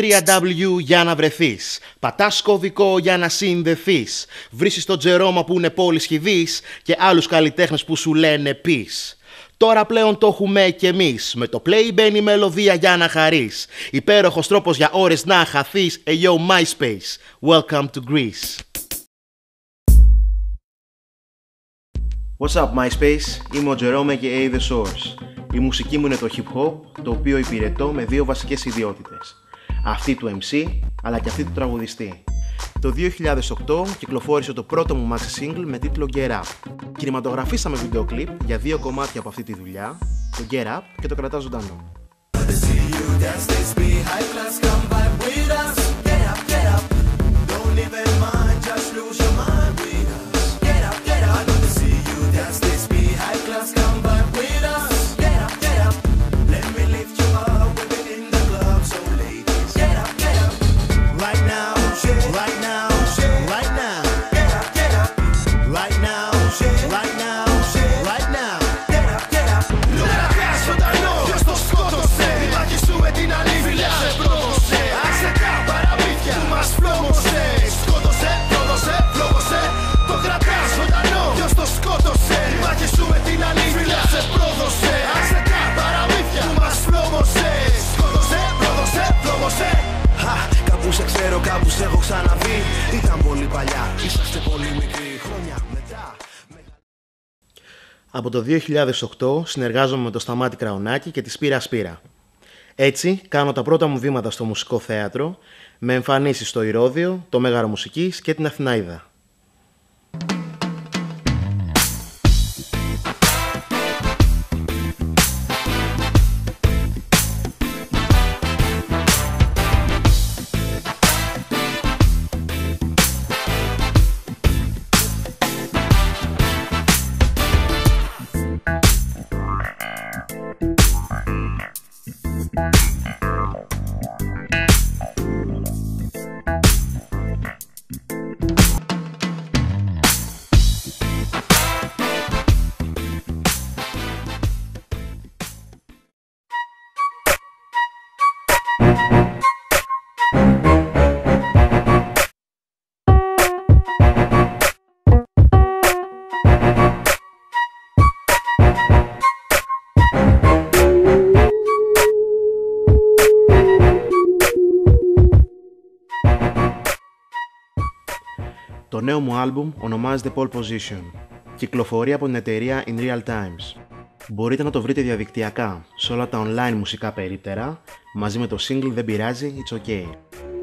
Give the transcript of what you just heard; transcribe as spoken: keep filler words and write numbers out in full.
τρία ντάμπλιου για να βρεθείς. Πατάς κωδικό για να συνδεθείς. Βρίσκεις τον Τζερόμα που είναι πολυσχηδής και άλλους καλλιτέχνες που σου λένε peace. Τώρα πλέον το έχουμε κι εμείς. Με το play μπαίνει η μελωδία για να χαρείς. Υπέροχος τρόπος για ώρες να χαθείς. Hey yo MySpace, welcome to Greece. What's up MySpace, είμαι ο Jerome και A The Source. Η μουσική μου είναι το hip hop, το οποίο υπηρετώ με δύο βασικές ιδιότητες. Αυτή του εμ σι, αλλά και αυτή του τραγουδιστή. Το δύο χιλιάδες οκτώ κυκλοφόρησε το πρώτο μου maxi single με τίτλο Get Up. Κινηματογραφήσαμε βίντεο κλιπ για δύο κομμάτια από αυτή τη δουλειά, το Get Up και το Κρατά Ζωντανό. Κάπου σε έχω ξαναδεί, ήταν πολύ παλιά, είσαστε πολύ μικροί, χρόνια μετά. Από το δύο χιλιάδες οκτώ συνεργάζομαι με το Σταμάτη Κραουνάκη και τη Σπύρα Σπύρα. Έτσι κάνω τα πρώτα μου βήματα στο μουσικό θέατρο, με εμφανίσεις στο Ηρώδειο, το Μέγαρο Μουσικής και την Αθηναΐδα. Το νέο μου άλμπουμ ονομάζεται Pole Position. Κυκλοφορεί από την εταιρεία In Real Times. Μπορείτε να το βρείτε διαδικτυακά σε όλα τα online μουσικά περίπτερα, μαζί με το single Δεν πειράζει, It's OK.